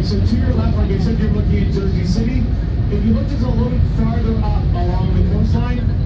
so to your left, like I said, you're looking at Jersey City. If you look just a little bit farther up along the coastline,